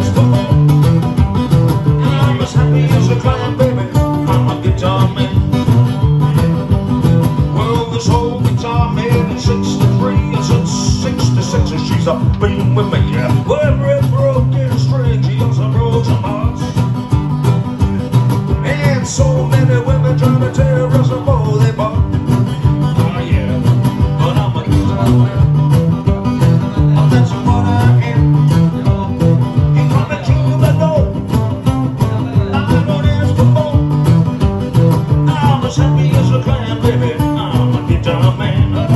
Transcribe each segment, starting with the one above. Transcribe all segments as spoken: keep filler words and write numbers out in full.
I'm as happy as a clam, baby. I'm a guitar man. Well, this whole guitar man in sixty-three and since sixty-six, and she's up been with me. Well, every broken string, she also broke some hearts. And so many women trying to tear us apart, they bought. Oh yeah, but I'm a guitar man. That's what I am. You come and chew the door. I don't ask for more. I'm as happy as a clam, baby. I'm a guitar man.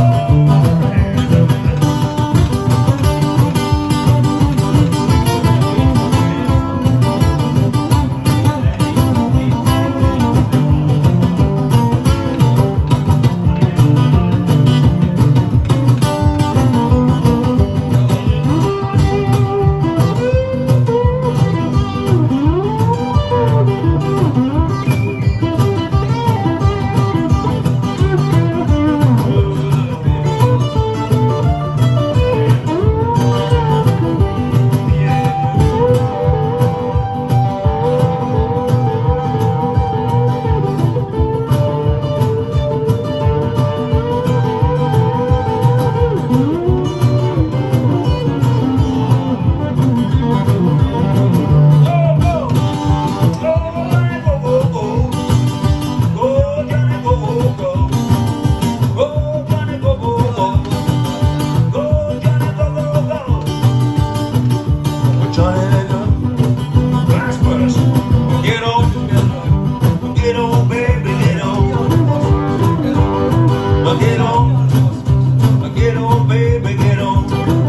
Get on, baby, get on. Get on, get on, baby, get on.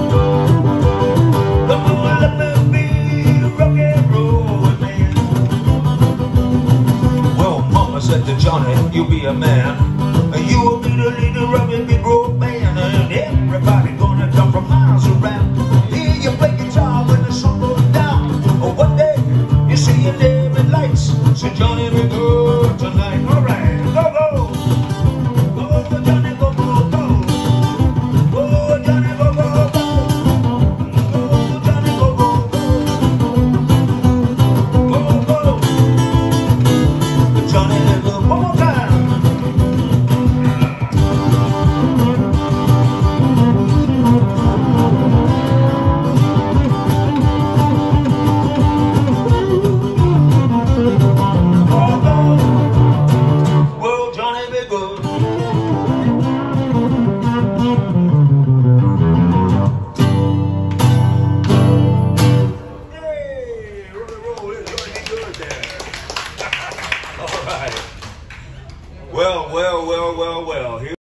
Come on, let me be rock and roll with me. Well, Mama said to Johnny, you'll be a man, and you will be the leader of a big road band, and everybody gonna come from miles around. Hear you play guitar when the sun goes down. Or one day you see your name in lights. So Johnny, be good tonight. All right, go go. Go Johnny, go go go. Go Johnny, go go go. Go Johnny, go go go. Go go. Johnny, go one more time. Well, well, well, well, well. Here